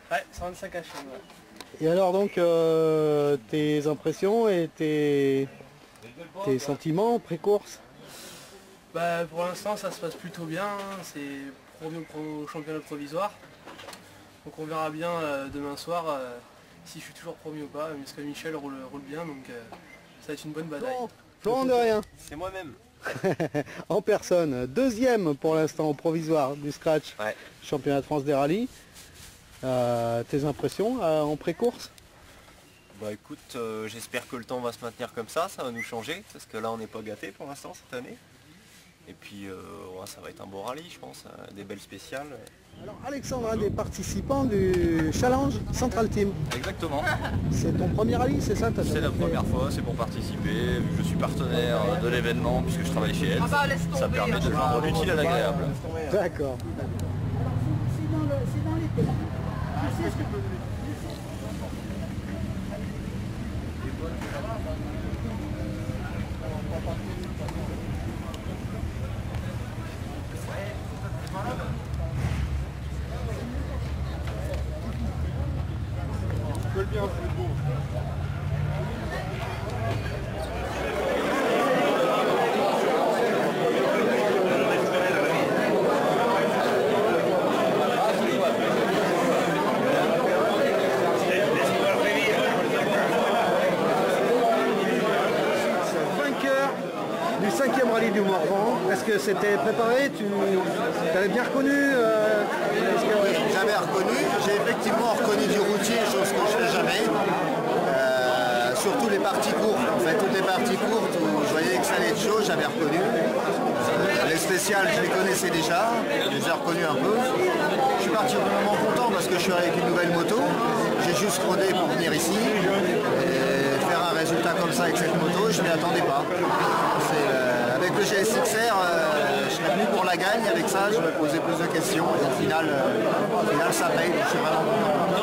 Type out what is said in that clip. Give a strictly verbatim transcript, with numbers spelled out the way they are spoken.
Ouais, cent vingt-cinq H M. Ouais. Et alors donc, euh, tes impressions et tes, tes sentiments pré-course? Bah, pour l'instant, ça se passe plutôt bien. C'est promu au championnat provisoire. Donc on verra bien euh, demain soir euh, si je suis toujours promu ou pas. Parce que Michel roule, roule bien, donc euh, ça va être une bonne bataille. Florent, Florent de rien. C'est moi-même. En personne, deuxième pour l'instant au provisoire du scratch, Ouais. championnat de France des rallyes. Euh, tes impressions euh, en pré-course? Bah écoute, euh, j'espère que le temps va se maintenir comme ça, ça va nous changer, parce que là on n'est pas gâté pour l'instant cette année. Et puis euh, ouais, ça va être un beau rallye je pense, euh, des belles spéciales. Alors Alexandre, un des participants du Challenge Central Team. Exactement, C'est ton premier rallye, c'est ça? c'est la première fois, c'est pour participer, vu que je suis partenaire de l'événement puisque je travaille chez elle, ça permet de joindre l'utile à l'agréable. D'accord. Du cinquième rallye du Morvan, est-ce que c'était préparé? Tu avais bien reconnu euh, que... J'avais reconnu, j'ai effectivement reconnu du routier, chose que je ne fais jamais. Euh, surtout les parties courtes, en fait, toutes les parties courtes où je voyais que ça allait être chaud, j'avais reconnu. Euh, les spéciales, je les connaissais déjà, je les ai reconnus un peu. Je suis particulièrement content parce que je suis avec une nouvelle moto. J'ai juste rodé pour venir ici. Et faire un résultat comme ça avec cette moto, je ne m'y attendais pas. Euh, avec le G S X R, euh, je serais venu pour la gagne, avec ça je me posais plus de questions et au final, euh, au final ça paye, je suis vraiment content.